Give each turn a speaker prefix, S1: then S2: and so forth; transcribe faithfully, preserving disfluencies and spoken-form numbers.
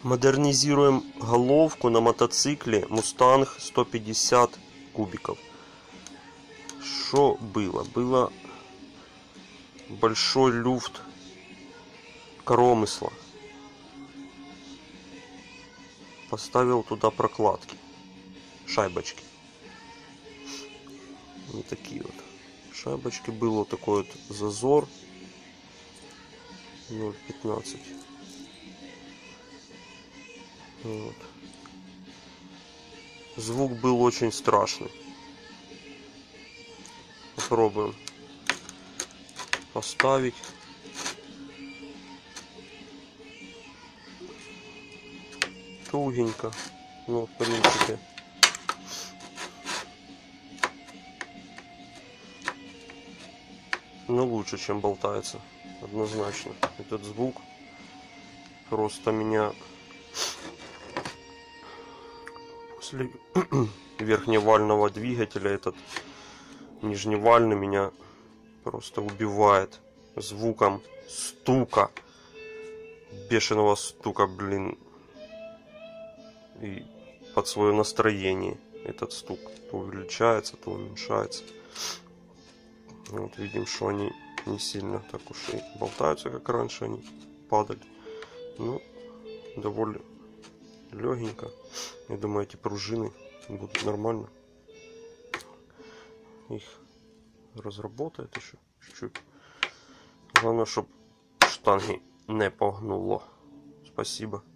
S1: Модернизируем головку на мотоцикле Мустанг сто пятьдесят кубиков. Что было? Было большой люфт коромысла. Поставил туда прокладки, шайбочки. Вот такие вот шайбочки. Был вот такой вот зазор ноль пятнадцать. Вот. Звук был очень страшный. Попробуем поставить. Тугенько, ну, в принципе. Но лучше, чем болтается, однозначно. Этот звук просто меня после верхневального двигателя, этот нижневальный меня просто убивает звуком стука, бешеного стука, блин. И под свое настроение этот стук то увеличается, то уменьшается. Вот видим, что они не сильно так уж и болтаются, как раньше они падали. Ну, довольно легенько. Я думаю, эти пружины будут нормально. Их разработают еще чуть-чуть. Главное, чтобы штанги не погнуло. Спасибо.